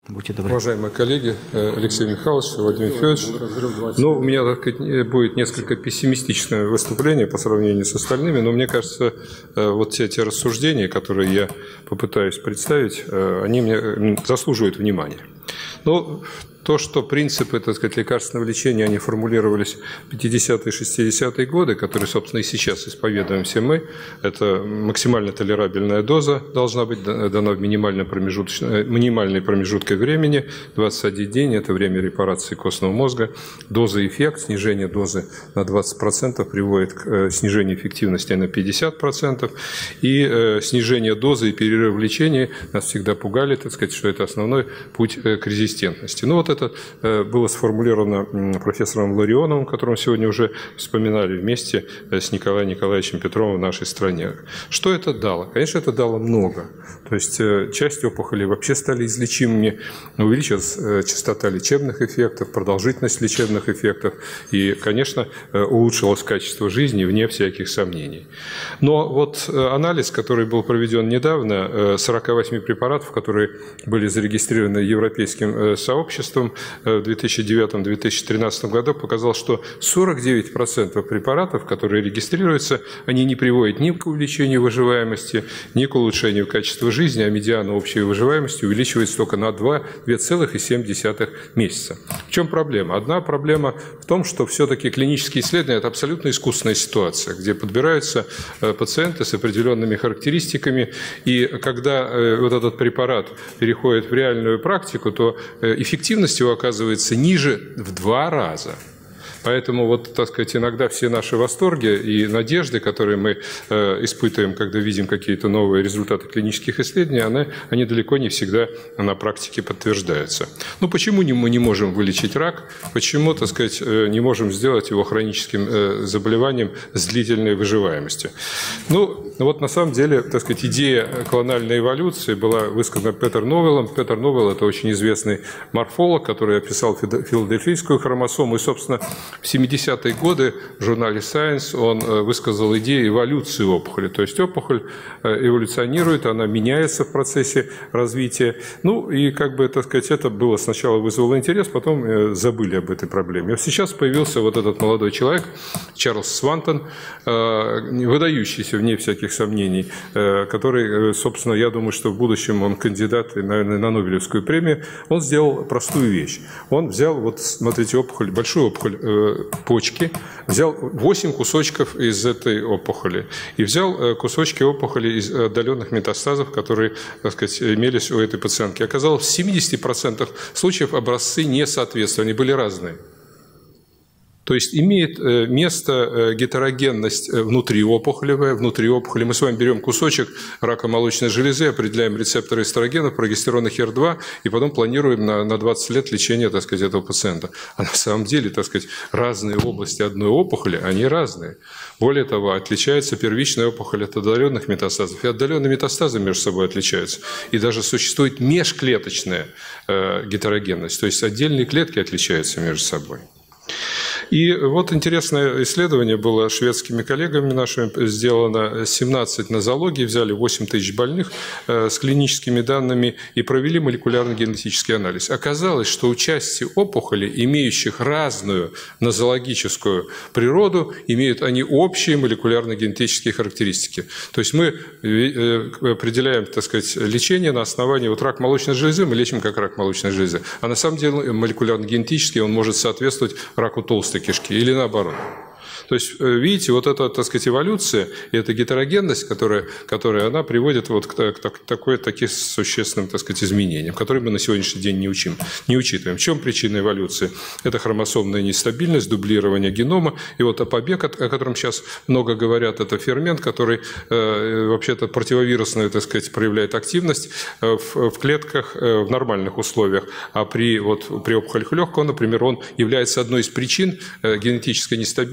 Будьте добры. Уважаемые коллеги, Алексей Михайлович, Владимир Федорович, у меня, так сказать, будет несколько пессимистичное выступление по сравнению с остальными, но мне кажется, вот все те рассуждения, которые я попытаюсь представить, они мне заслуживают внимания. Но то, что принципы, так сказать, лекарственного лечения, они формулировались в 50-е и 60-е годы, которые, собственно, и сейчас исповедуем все мы, это максимально толерабельная доза должна быть дана в минимальной промежутке времени, 21 день, это время репарации костного мозга, доза-эффект, снижение дозы на 20% приводит к снижению эффективности на 50%, и снижение дозы и перерыв в лечении нас всегда пугали, так сказать, что это основной путь к резистентности. Ну вот это было сформулировано профессором Ларионовым, которого сегодня уже вспоминали вместе с Николаем Николаевичем Петровым в нашей стране. Что это дало? Конечно, это дало много. То есть часть опухолей вообще стали излечимыми, увеличилась частота лечебных эффектов, продолжительность лечебных эффектов и, конечно, улучшилось качество жизни, вне всяких сомнений. Но вот анализ, который был проведен недавно, 48 препаратов, которые были зарегистрированы Европейским сообществом в 2009-2013 году, показал, что 49% препаратов, которые регистрируются, они не приводят ни к увеличению выживаемости, ни к улучшению качества жизни, а медиана общей выживаемости увеличивается только на 2,7 месяца. В чем проблема? Одна проблема в том, что все-таки клинические исследования – это абсолютно искусственная ситуация, где подбираются пациенты с определенными характеристиками, и когда вот этот препарат переходит в реальную практику, то эффективность его оказывается ниже в 2 раза. Поэтому, вот, так сказать, иногда все наши восторги и надежды, которые мы испытываем, когда видим какие-то новые результаты клинических исследований, они далеко не всегда на практике подтверждаются. Ну, почему мы не можем вылечить рак? Почему, так сказать, не можем сделать его хроническим заболеванием с длительной выживаемостью? Ну, вот на самом деле, так сказать, идея клональной эволюции была высказана Петером Новеллом. Петер Новелл – это очень известный морфолог, который описал филадельфийскую хромосому, и, собственно, в 70-е годы в журнале Science он высказал идею эволюции опухоли. То есть опухоль эволюционирует, она меняется в процессе развития. Ну и, как бы, так сказать, это было сначала вызвало интерес, потом забыли об этой проблеме. А сейчас появился вот этот молодой человек, Чарльз Свантон, выдающийся, вне всяких сомнений, который, собственно, я думаю, что в будущем он кандидат, наверное, на Нобелевскую премию. Он сделал простую вещь. Он взял, вот смотрите, опухоль, большую опухоль почки, взял 8 кусочков из этой опухоли и взял кусочки опухоли из отдаленных метастазов, которые, так сказать, имелись у этой пациентки. Оказалось, в 70% случаев образцы не соответствовали, они были разные. То есть имеет место гетерогенность внутриопухолевая. Внутри опухоли мы с вами берем кусочек рака молочной железы, определяем рецепторы эстрогенов, прогестерона HER2 и потом планируем на 20 лет лечения, так сказать, этого пациента. А на самом деле, так сказать, разные области одной опухоли, они разные. Более того, отличается первичная опухоль от отдаленных метастазов. И отдаленные метастазы между собой отличаются. И даже существует межклеточная гетерогенность. То есть отдельные клетки отличаются между собой. И вот интересное исследование было шведскими коллегами нашими сделано. 17 нозологий, взяли 8 тысяч больных с клиническими данными и провели молекулярно-генетический анализ. Оказалось, что у части опухолей, имеющих разную нозологическую природу, имеют они общие молекулярно-генетические характеристики. То есть мы определяем, так сказать, лечение на основании вот рак молочной железы, мы лечим как рак молочной железы. А на самом деле молекулярно-генетически он может соответствовать раку толстой кишки или наоборот. То есть, видите, вот эта, так сказать, эволюция и эта гетерогенность, которая она приводит вот к таким существенным, так сказать, изменениям, которые мы на сегодняшний день не учитываем. В чем причина эволюции? Это хромосомная нестабильность, дублирование генома. И вот апобег, о котором сейчас много говорят, это фермент, который вообще-то противовирусную, так сказать, проявляет активность в клетках в нормальных условиях. А при опухолях легкого, например, он является одной из причин генетической нестабильности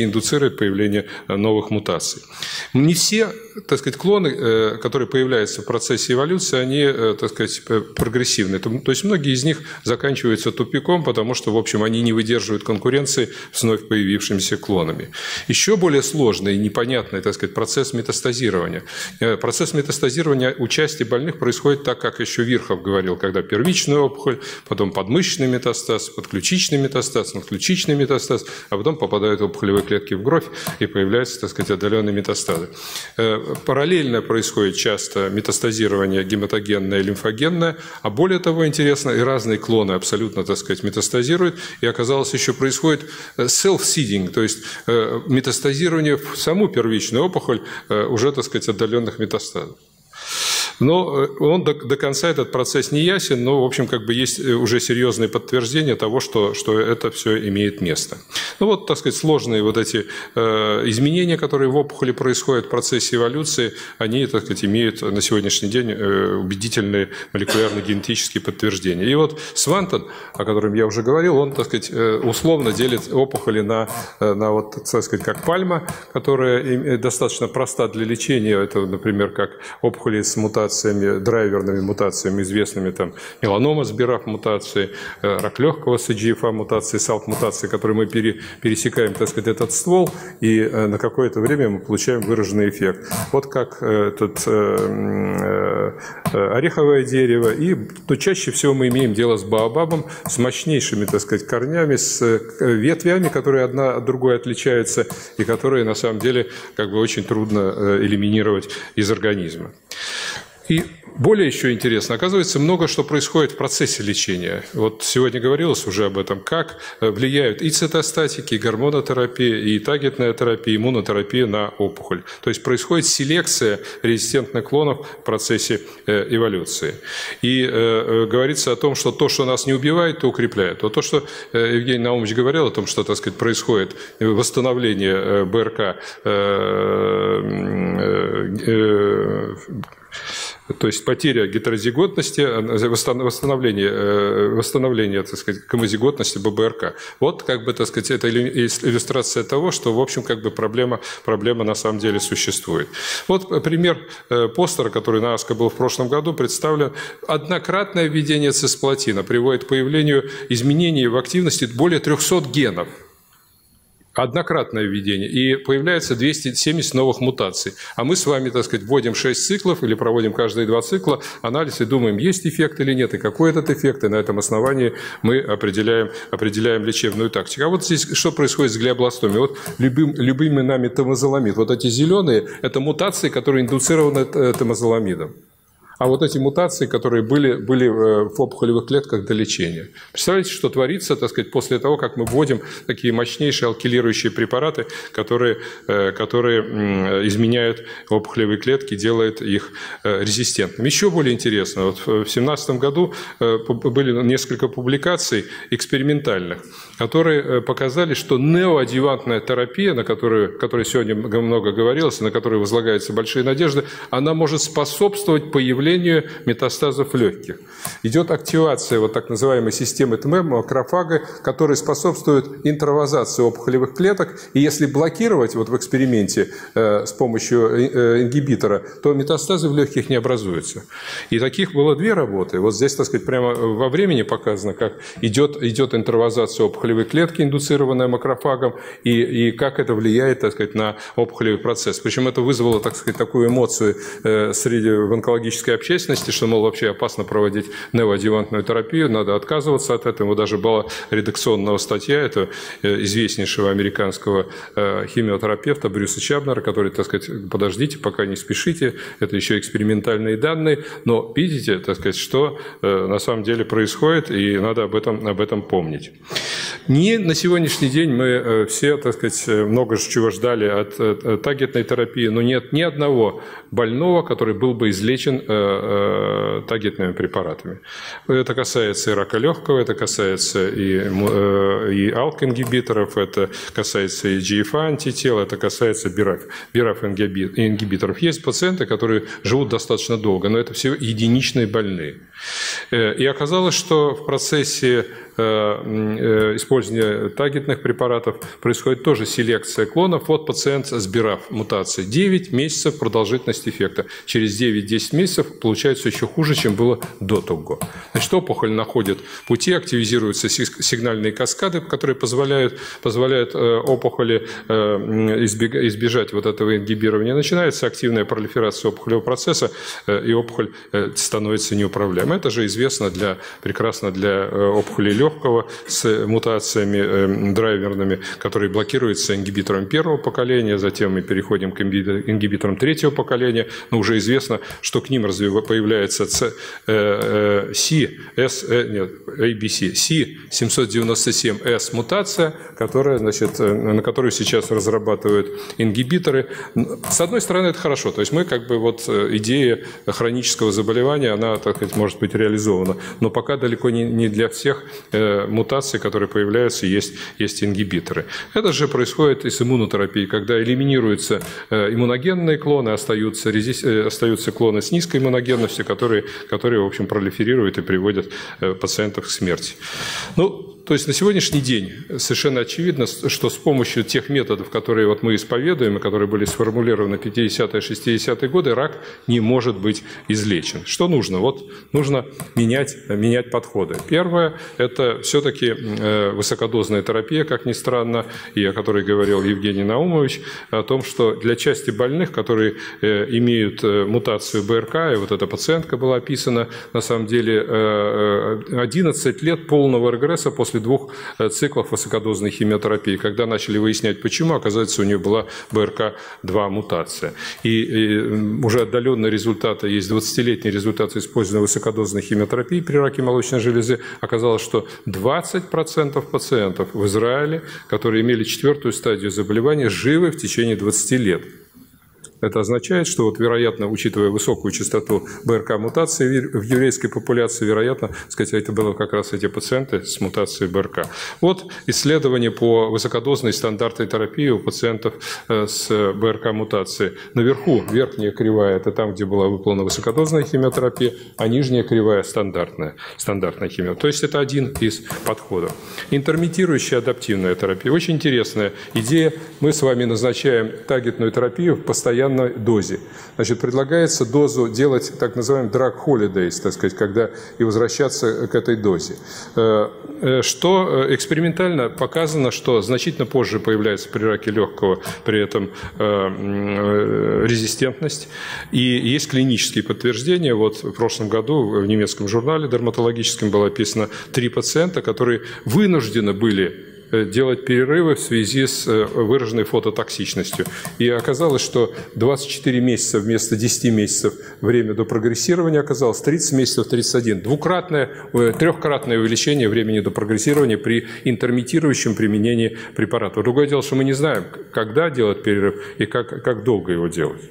и индуцирует появление новых мутаций. Не все, так сказать, клоны, которые появляются в процессе эволюции, они, так сказать, прогрессивны. То есть многие из них заканчиваются тупиком, потому что, в общем, они не выдерживают конкуренции с вновь появившимися клонами. Еще более сложный и непонятный, так сказать, процесс метастазирования. Процесс метастазирования у части больных происходит так, как еще Вирхов говорил, когда первичная опухоль, потом подмышечный метастаз, подключичный метастаз, надключичный метастаз, а потом попадают опухолевые клетки в кровь и появляются, так сказать, отдаленные метастазы. Параллельно происходит часто метастазирование гематогенное и лимфогенное, а более того, интересно, и разные клоны абсолютно, так сказать, метастазируют, и оказалось, еще происходит self-seeding, то есть метастазирование в саму первичную опухоль уже, так сказать, отдаленных метастазов. Но он до конца этот процесс не ясен, но, в общем, как бы есть уже серьезные подтверждения того, что это все имеет место. Ну вот, так сказать, сложные вот эти изменения, которые в опухоли происходят в процессе эволюции, они, так сказать, имеют на сегодняшний день убедительные молекулярно-генетические подтверждения. И вот Свантон, о котором я уже говорил, он, так сказать, условно делит опухоли на вот, так сказать, как пальма, которая достаточно проста для лечения. Это, например, как опухоли с мутацией, драйверными мутациями, известными там меланома с BRAF мутацией, рак легкого с EGFR мутацией, SALT мутацией, которые мы пересекаем, так сказать, этот ствол, и на какое-то время мы получаем выраженный эффект. Вот как этот ореховое дерево, и то чаще всего мы имеем дело с баобабом, с мощнейшими, так сказать, корнями, с ветвями, которые одна от другой отличаются, и которые на самом деле как бы очень трудно элиминировать из организма. И более еще интересно, оказывается, много что происходит в процессе лечения. Вот сегодня говорилось уже об этом, как влияют и цитостатики, и гормонотерапия, и таргетная терапия, и иммунотерапия на опухоль. То есть происходит селекция резистентных клонов в процессе эволюции. И говорится о том, что то, что нас не убивает, то укрепляет. Вот то, что Евгений Наумович говорил о том, что, так сказать, происходит восстановление БРК, то есть потеря гетерозиготности, восстановление, так сказать, гомозиготности ББРК. Вот, как бы, так сказать, это иллюстрация того, что, в общем, как бы проблема на самом деле существует. Вот пример постера, который на АСКО был в прошлом году, представлен. Однократное введение цисплатина приводит к появлению изменений в активности более 300 генов. Однократное введение, и появляется 270 новых мутаций. А мы с вами, так сказать, вводим 6 циклов или проводим каждые 2 цикла анализ и думаем, есть эффект или нет, и какой этот эффект, и на этом основании мы определяем лечебную тактику. А вот здесь что происходит с глиобластомой? Вот любимый нами темозоламид. Вот эти зеленые – это мутации, которые индуцированы темозоламидом. А вот эти мутации, которые были в опухолевых клетках до лечения. Представляете, что творится, так сказать, после того, как мы вводим такие мощнейшие алкилирующие препараты, которые изменяют опухолевые клетки, делают их резистентными. Еще более интересно, вот в 2017 году были несколько публикаций экспериментальных, которые показали, что неоадъювантная терапия, о которой сегодня много говорилось, на которую возлагаются большие надежды, она может способствовать появлению метастазов легких. Идет активация вот так называемой системы ТМЭМ, макрофага, которая способствует интровазации опухолевых клеток. И если блокировать вот в эксперименте с помощью ингибитора, то метастазы в легких не образуются. И таких было 2 работы. Вот здесь, так сказать, прямо во времени показано, как идет интровазация опухолевой клетки, индуцированная макрофагом, и как это влияет, так сказать, на опухолевый процесс. Причем это вызвало, так сказать, такую эмоцию в онкологической общественности, что, мол, вообще опасно проводить неоадъювантную терапию, надо отказываться от этого. Даже была редакционная статья, это известнейшего американского химиотерапевта Брюса Чабнера, который, так сказать, подождите, пока не спешите, это еще экспериментальные данные, но видите, так сказать, что на самом деле происходит, и надо об этом помнить. На сегодняшний день мы все, так сказать, много чего ждали от таргетной терапии, но нет ни одного больного, который был бы излечен таргетными препаратами. Это касается и рака легкого, это касается и ALK-ингибиторов, это касается и EGFR-антител, это касается BRAF-ингибиторов. Есть пациенты, которые живут достаточно долго, но это все единичные больные. И оказалось, что в процессе использования таргетных препаратов происходит тоже селекция клонов. Вот пациент с BRAF-мутацией. 9 месяцев продолжительность эффекта. Через 9-10 месяцев получается еще хуже, чем было до того. Значит, опухоль находит пути, активизируются сигнальные каскады, которые позволяют опухоли избежать вот этого ингибирования. Начинается активная пролиферация опухолевого процесса, и опухоль становится неуправляемой. Это же известно прекрасно для опухолей легкого с мутациями драйверными, которые блокируются ингибитором первого поколения, затем мы переходим к ингибиторам третьего поколения, но уже известно, что к ним появляется C797S мутация, на которую сейчас разрабатывают ингибиторы. С одной стороны, это хорошо, то есть мы идея хронического заболевания, она, так сказать, может быть реализована, но пока далеко не для всех мутаций, которые появляются, есть ингибиторы. Это же происходит и с иммунотерапией, когда элиминируются иммуногенные клоны, остаются клоны с низкой иммуногенностью, которые, в общем, пролиферируют и приводят пациентов к смерти. То есть на сегодняшний день совершенно очевидно, что с помощью тех методов, которые мы исповедуем, и которые были сформулированы в 50-е, 60-е годы, рак не может быть излечен. Что нужно? Нужно менять подходы. Первое – это все-таки высокодозная терапия, как ни странно, и о которой говорил Евгений Наумович, о том, что для части больных, которые имеют мутацию БРК, и вот эта пациентка была описана, на самом деле 11 лет полного регресса после 2 циклов высокодозной химиотерапии. Когда начали выяснять, почему, оказывается, у нее была БРК2 мутация. И уже отдаленные результаты, есть 20-летние результаты использования высокодозной химиотерапии при раке молочной железы. Оказалось, что 20% пациентов в Израиле, которые имели 4-ю стадию заболевания, живы в течение 20 лет. Это означает, что, вероятно, учитывая высокую частоту БРК-мутации в еврейской популяции, вероятно, это были как раз эти пациенты с мутацией БРК. Вот исследование по высокодозной стандартной терапии у пациентов с БРК-мутацией. Наверху верхняя кривая – это там, где была выполнена высокодозная химиотерапия, а нижняя кривая – стандартная химиотерапия. То есть это один из подходов. Интермитирующая адаптивная терапия. Очень интересная идея. Мы с вами назначаем таргетную терапию в постоянном дозе. Значит, предлагается дозу делать так называемый drug holidays, так сказать, когда и возвращаться к этой дозе. Что экспериментально показано, что значительно позже появляется при раке легкого при этом резистентность. И есть клинические подтверждения. Вот в прошлом году в немецком журнале дерматологическом было описано 3 пациента, которые вынуждены были делать перерывы в связи с выраженной фототоксичностью. И оказалось, что 24 месяца вместо 10 месяцев время до прогрессирования оказалось 30 месяцев 31. Трехкратное увеличение времени до прогрессирования при интермитирующем применении препарата. Другое дело, что мы не знаем, когда делать перерыв и как долго его делать.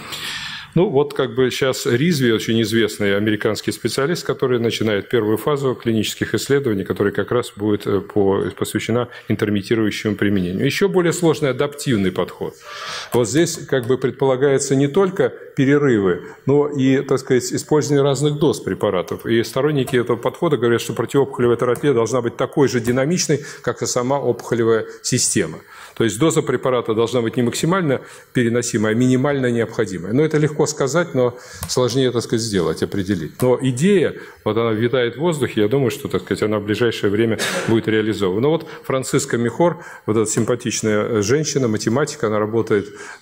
Сейчас Ризви, очень известный американский специалист, который начинает первую фазу клинических исследований, которая как раз будет посвящена интермитирующему применению. Еще более сложный адаптивный подход. Вот здесь предполагается не только перерывы, но и, так сказать, использование разных доз препаратов. И сторонники этого подхода говорят, что противоопухолевая терапия должна быть такой же динамичной, как и сама опухолевая система. То есть доза препарата должна быть не максимально переносимая, а минимально необходимая. Это легко сказать, но сложнее, так сказать, сделать, определить. Но идея, она витает в воздухе, я думаю, что, так сказать, она в ближайшее время будет реализована. Франциска Михор, эта симпатичная женщина, математик, она работает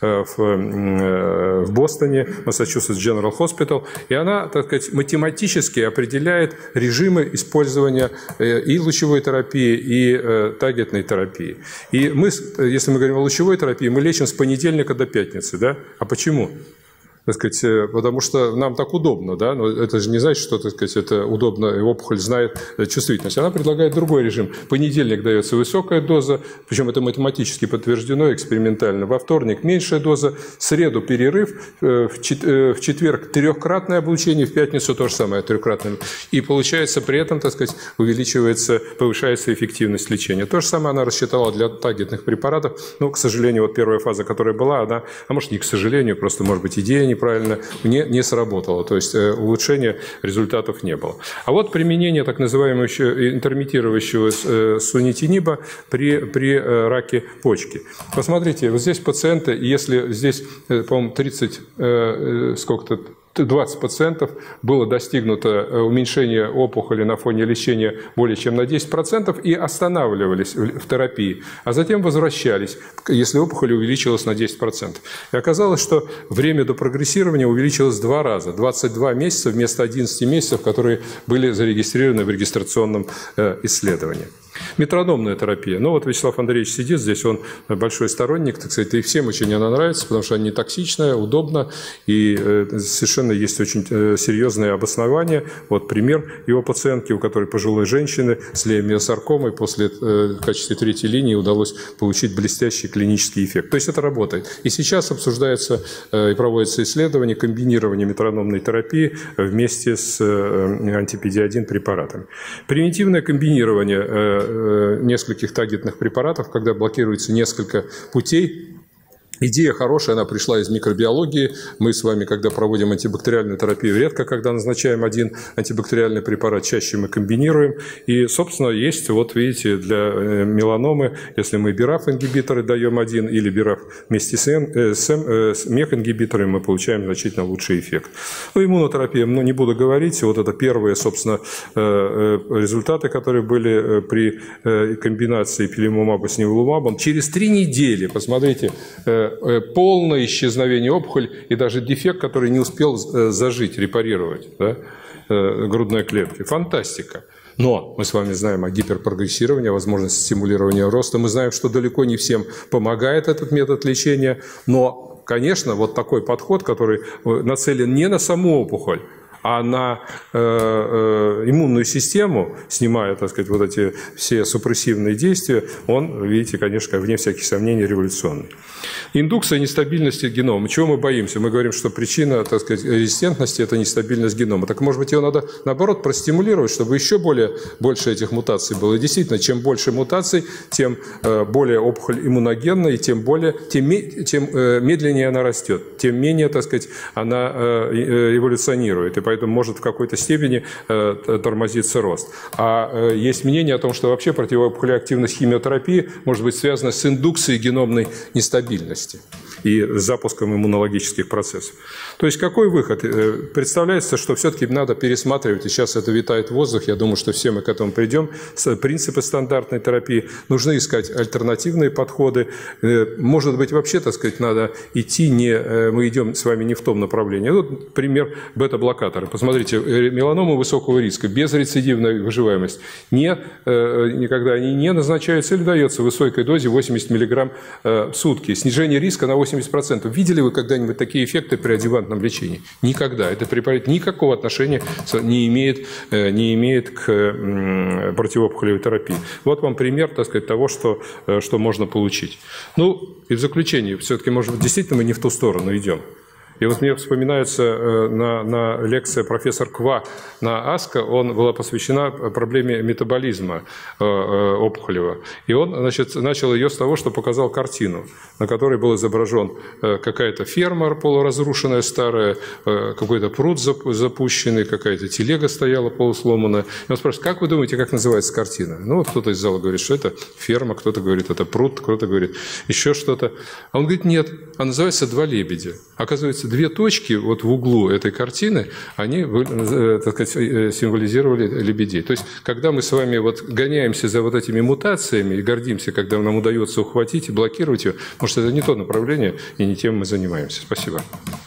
в Бостоне, Massachusetts General Hospital, и она, так сказать, математически определяет режимы использования и лучевой терапии, и таргетной терапии. И мы, если мы говорим о лучевой терапии, мы лечим с понедельника до пятницы, да? А почему? Так сказать, потому что нам так удобно, да, но это же не значит, что, так сказать, это удобно, и опухоль знает чувствительность. Она предлагает другой режим. В понедельник дается высокая доза, причем это математически подтверждено экспериментально. Во вторник меньшая доза, в среду перерыв, в четверг трехкратное облучение, в пятницу то же самое, трехкратное. И получается при этом, так сказать, повышается эффективность лечения. То же самое она рассчитала для таргетных препаратов. Но, к сожалению, первая фаза, которая была, она, а может не к сожалению, просто, может быть, идея не неправильно не сработало, то есть улучшения результатов не было. А вот применение так называемого интермитирующего сунитиниба при раке почки. Посмотрите, вот здесь пациенты, если здесь, по-моему, 20 пациентов было достигнуто уменьшение опухоли на фоне лечения более чем на 10% и останавливались в терапии, а затем возвращались, если опухоль увеличилась на 10%. И оказалось, что время до прогрессирования увеличилось в 2 раза, 22 месяца вместо 11 месяцев, которые были зарегистрированы в регистрационном исследовании. Метрономная терапия. Ну вот Вячеслав Андреевич сидит здесь, он большой сторонник, так сказать, и всем очень она нравится, потому что она не токсичная, удобна, и совершенно есть очень серьезные обоснования. Вот пример его пациентки, у которой пожилой женщины с лейкомиосаркомой после в качестве 3-й линии удалось получить блестящий клинический эффект. То есть это работает. И сейчас обсуждается и проводится исследование комбинирования метрономной терапии вместе с антипедиадин препаратами. Примитивное комбинирование нескольких таргетных препаратов, когда блокируется несколько путей. Идея хорошая, она пришла из микробиологии. Мы с вами, когда проводим антибактериальную терапию, редко когда назначаем один антибактериальный препарат, чаще мы комбинируем. И, собственно, есть, вот видите, для меланомы, если мы BRAF-ингибиторы даем один или BRAF вместе с MEK-ингибиторами, мы получаем значительно лучший эффект. Ну, иммунотерапия, не буду говорить, вот это первые, собственно, результаты, которые были при комбинации пилимумаба с неволумабом. Через 3 недели, посмотрите, полное исчезновение опухоли и даже дефект, который не успел зажить, репарировать, да, грудной клетки. Фантастика. Но мы с вами знаем о гиперпрогрессировании, о возможности стимулирования роста. Мы знаем, что далеко не всем помогает этот метод лечения. Но, конечно, вот такой подход, который нацелен не на саму опухоль, а на иммунную систему, снимая, так сказать, вот эти все супрессивные действия, он, видите, конечно, вне всяких сомнений, революционный. Индукция нестабильности генома. Чего мы боимся? Мы говорим, что причина, так сказать, резистентности – это нестабильность генома. Так, может быть, ее надо, наоборот, простимулировать, чтобы еще больше этих мутаций было. И действительно, чем больше мутаций, тем более опухоль иммуногенна, и тем медленнее она растет, тем менее, так сказать, она эволюционирует. И поэтому может в какой-то степени тормозиться рост. А есть мнение о том, что вообще противоопухолевая активность химиотерапии может быть связана с индукцией геномной нестабильности и запуском иммунологических процессов. То есть какой выход? Представляется, что все-таки надо пересматривать, и сейчас это витает в воздухе, я думаю, что все мы к этому придем, принципы стандартной терапии, нужно искать альтернативные подходы. Может быть, вообще, так сказать, надо идти, мы идем с вами не в том направлении. Вот пример бета-блокаторы. Посмотрите, меланомы высокого риска, безрецидивная выживаемость, никогда они не назначаются или дается в высокой дозе 80 мг в сутки. Снижение риска на 80%. Видели вы когда-нибудь такие эффекты при адъювантном лечении? Никогда. Это препарат никакого отношения не имеет к противоопухолевой терапии. Вот вам пример, так сказать, того, что можно получить. Ну, и в заключение, все-таки, может быть, действительно мы не в ту сторону идем. И вот мне вспоминается на лекция профессор Ква на АСКО, была посвящена проблеме метаболизма опухолевого. И он, значит, начал ее с того, что показал картину, на которой был изображен какая-то ферма полуразрушенная старая, какой-то пруд запущенный, какая-то телега стояла полусломанная. И он спрашивает, как вы думаете, как называется картина? Ну, вот кто-то из зала говорит, что это ферма, кто-то говорит, это пруд, кто-то говорит, еще что-то. А он говорит, нет, а называется «Два лебедя». Оказывается, 2 точки вот в углу этой картины, они, так сказать, символизировали лебедей. То есть, когда мы с вами вот гоняемся за вот этими мутациями и гордимся, когда нам удается ухватить и блокировать ее, может, это не то направление и не тем мы занимаемся. Спасибо.